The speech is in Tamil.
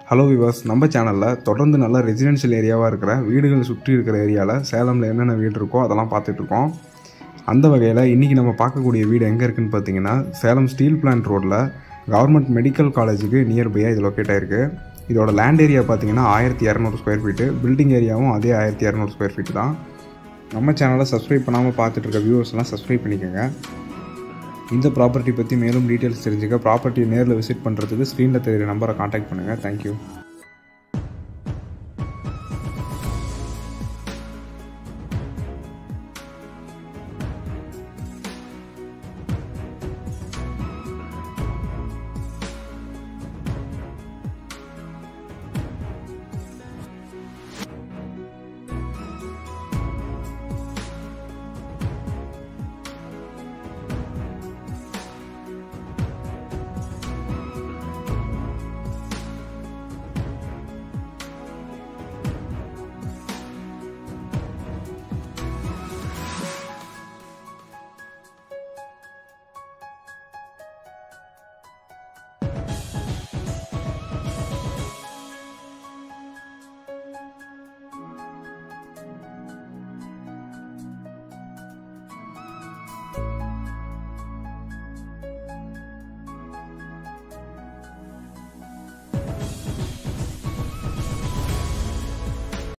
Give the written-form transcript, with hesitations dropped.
ஹலோ விவர்ஸ், நம்ம சேனலில் தொடர்ந்து நல்ல ரெசிடென்ஷியல் ஏரியாவாக இருக்கிற வீடுகள் சுற்றி இருக்கிற ஏரியாவில் சேலமில் என்னென்ன வீடு இருக்கோ அதெல்லாம் பார்த்துட்ருக்கோம். அந்த வகையில் இன்றைக்கி நம்ம பார்க்கக்கூடிய வீடு எங்கே இருக்குதுன்னு பார்த்தீங்கன்னா, சேலம் ஸ்டீல் பிளான்ட் ரோட்டில் கவர்மெண்ட் மெடிக்கல் காலேஜுக்கு நியர்பையாக இது லொக்கேட் ஆகிருக்கு. இதோட லேண்ட் ஏரியா பார்த்தீங்கன்னா 1200 ஸ்கொயர் ஃபீட்டு, பில்டிங் ஏரியாவும் அதே 1200 ஸ்கொயர் ஃபீட்டு தான். நம்ம சேனலை சப்ஸ்கிரைப் பண்ணாமல் பார்த்துட்டு இருக்க வியூவர்ஸ்லாம் சப்ஸ்கிரைப் பண்ணிக்கோங்க. இந்த ப்ராப்பர்ட்டி பற்றி மேலும் டீட்டெயில்ஸ் தெரிஞ்சுக்க ப்ராப்பர்ட்டியை நேரில் விசிட் பண்ணுறதுக்கு ஸ்க்ரீனில் தெரிகிற நம்பரை காண்டாக்ட் பண்ணுங்கள். தேங்க்யூ.